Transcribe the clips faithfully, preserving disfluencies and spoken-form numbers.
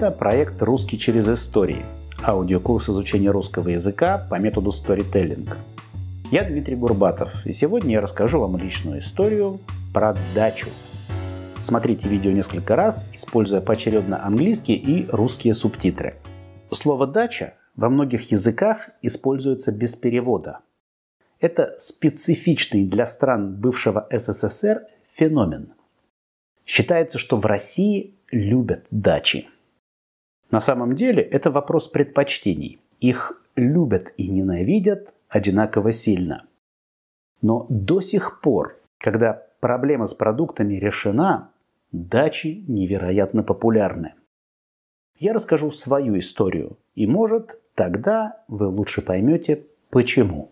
Это проект «Русский через истории» – аудиокурс изучения русского языка по методу сторителлинга. Я Дмитрий Гурбатов, и сегодня я расскажу вам личную историю про дачу. Смотрите видео несколько раз, используя поочередно английские и русские субтитры. Слово «дача» во многих языках используется без перевода. Это специфичный для стран бывшего СССР феномен. Считается, что в России любят дачи. На самом деле это вопрос предпочтений. Их любят и ненавидят одинаково сильно. Но до сих пор, когда проблема с продуктами решена, дачи невероятно популярны. Я расскажу свою историю, и, может, тогда вы лучше поймете, почему.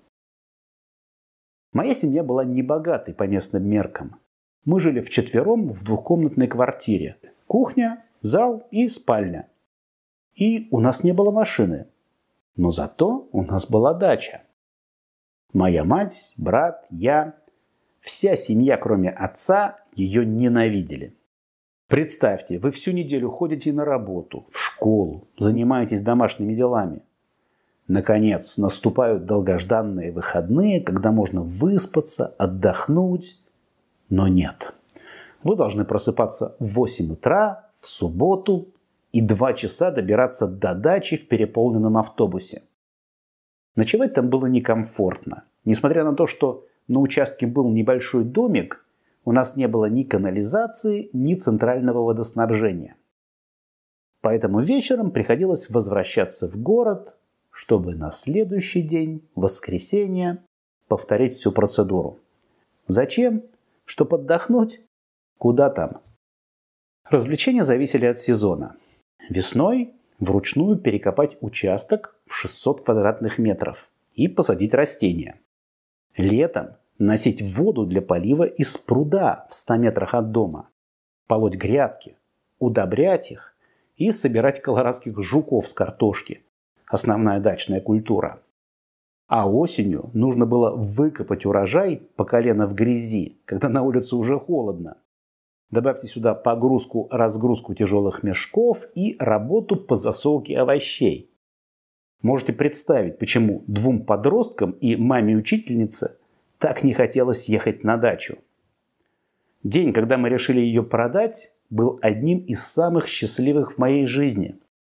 Моя семья была небогатой по местным меркам. Мы жили вчетвером в двухкомнатной квартире. Кухня, зал и спальня. И у нас не было машины. Но зато у нас была дача. Моя мать, брат, я, вся семья, кроме отца, ее ненавидели. Представьте, вы всю неделю ходите на работу, в школу, занимаетесь домашними делами. Наконец, наступают долгожданные выходные, когда можно выспаться, отдохнуть. Но нет. Вы должны просыпаться в восемь утра, в субботу, и два часа добираться до дачи в переполненном автобусе. Ночевать там было некомфортно. Несмотря на то, что на участке был небольшой домик, у нас не было ни канализации, ни центрального водоснабжения. Поэтому вечером приходилось возвращаться в город, чтобы на следующий день, воскресенье, повторить всю процедуру. Зачем? Чтобы отдохнуть? Куда там? Развлечения зависели от сезона. Весной вручную перекопать участок в шестьсот квадратных метров и посадить растения. Летом носить воду для полива из пруда в ста метрах от дома, полоть грядки, удобрять их и собирать колорадских жуков с картошки. Основная дачная культура. А осенью нужно было выкопать урожай по колено в грязи, когда на улице уже холодно. Добавьте сюда погрузку-разгрузку тяжелых мешков и работу по засолке овощей. Можете представить, почему двум подросткам и маме-учительнице так не хотелось ехать на дачу. День, когда мы решили ее продать, был одним из самых счастливых в моей жизни.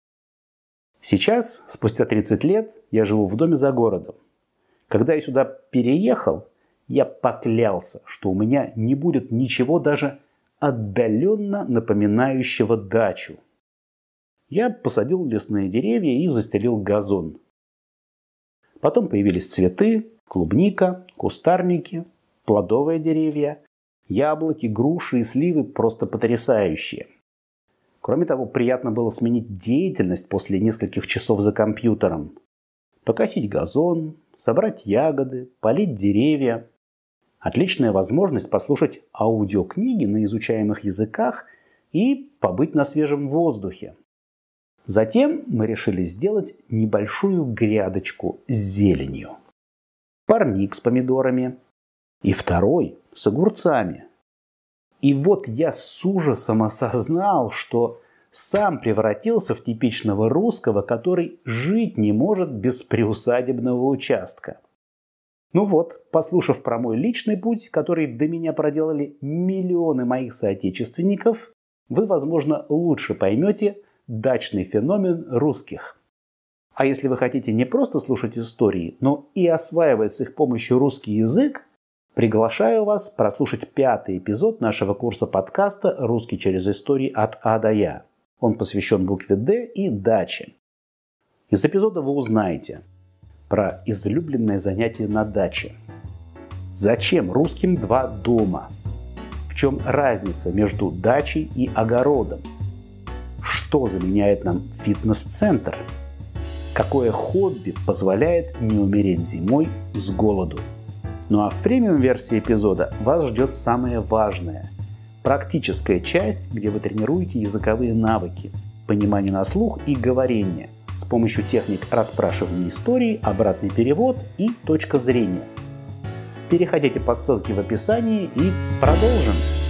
Сейчас, спустя тридцать лет, я живу в доме за городом. Когда я сюда переехал, я поклялся, что у меня не будет ничего даже отдаленно напоминающего дачу. Я посадил лесные деревья и застелил газон. Потом появились цветы, клубника, кустарники, плодовые деревья, яблоки, груши и сливы просто потрясающие. Кроме того, приятно было сменить деятельность после нескольких часов за компьютером. Покосить газон, собрать ягоды, полить деревья. Отличная возможность послушать аудиокниги на изучаемых языках и побыть на свежем воздухе. Затем мы решили сделать небольшую грядочку с зеленью. Парник с помидорами и второй с огурцами. И вот я с ужасом осознал, что сам превратился в типичного русского, который жить не может без приусадебного участка. Ну вот, послушав про мой личный путь, который до меня проделали миллионы моих соотечественников, вы, возможно, лучше поймете дачный феномен русских. А если вы хотите не просто слушать истории, но и осваивать с их помощью русский язык, приглашаю вас прослушать пятый эпизод нашего курса подкаста «Русский через истории от А до Я». Он посвящен букве «Д» и даче. Из эпизода вы узнаете про излюбленное занятие на даче. Зачем русским два дома? В чем разница между дачей и огородом? Что заменяет нам фитнес-центр? Какое хобби позволяет не умереть зимой с голоду? Ну а в премиум-версии эпизода вас ждет самое важное – практическая часть, где вы тренируете языковые навыки, понимание на слух и говорение с помощью техник расспрашивания истории, обратный перевод и точка зрения. Переходите по ссылке в описании и продолжим!